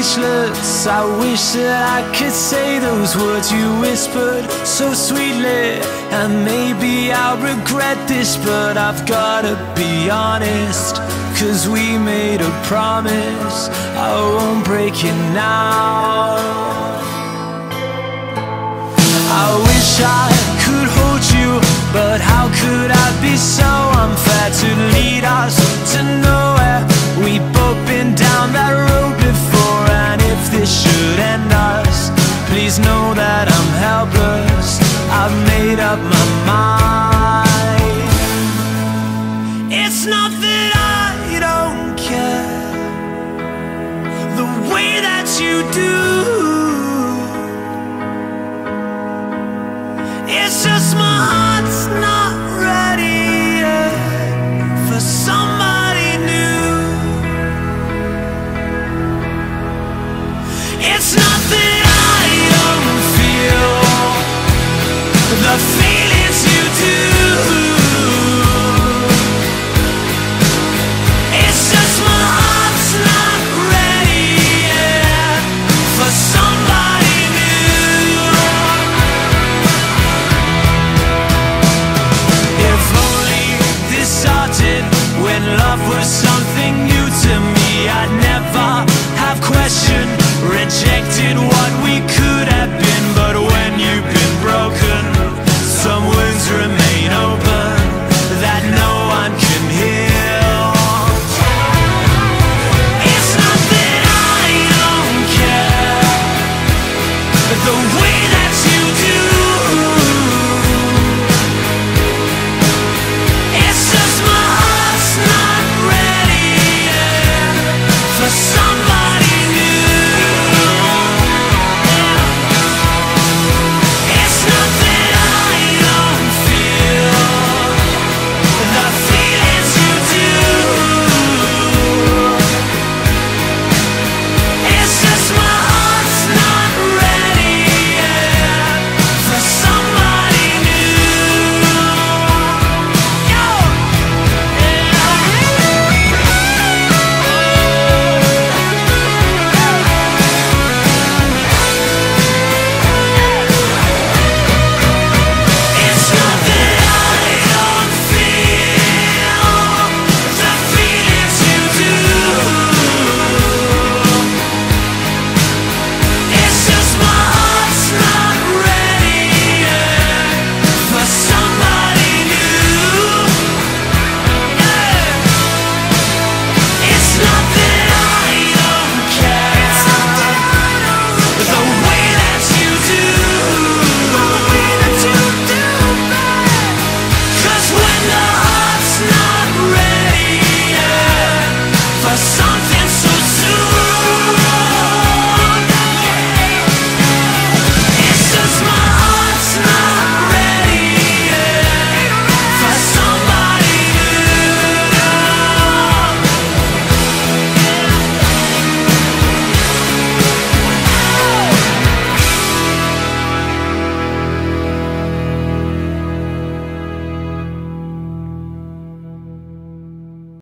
speechless. I wish that I could say those words you whispered so sweetly. And maybe I'll regret this, but I've gotta be honest, 'cause we made a promise, I won't break it now. I wish I could hold you, but how could I be so unfair to lead us to nowhere? We've both been down that road before, and if this should end us, please know that I'm helpless. I've made up my mind. It's not that I don't care the way that you do. It's just my heart's not ready yet for somebody new. It's not that I don't feel the feelings you do. It's just my heart's not ready yet for somebody new. If only this started when love was something new to me, I'd never have questioned, rejected what we could have been. But when you've been broken, some wounds remain open that no one can heal. It's not that I don't care the way that